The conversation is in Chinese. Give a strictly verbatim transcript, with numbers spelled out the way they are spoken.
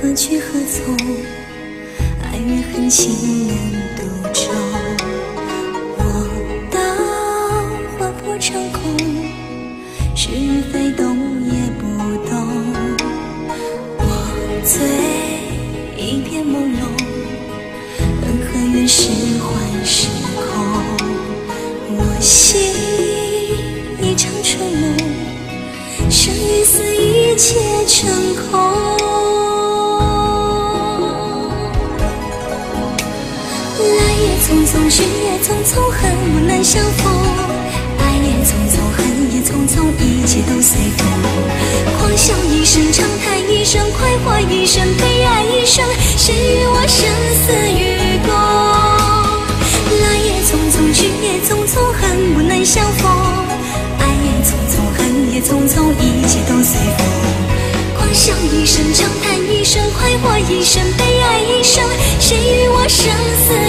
何去何从？爱与恨情难独钟。我道划破长空，是与非动也不动。我醉一片朦胧，恩和怨是幻是空。我醒一场春梦，生与死一切成空。来也匆匆，去也匆匆，恨不能相逢。爱也匆匆，恨也匆匆，一切都随风。狂笑一声，长叹一声，快活一生，悲哀一生，谁与我生死与共？来也匆匆，去也匆匆，恨不能相逢。爱也匆匆，恨也匆匆，一切都随风。狂笑一声，长叹一声，快活一生，悲哀一生，谁与我生死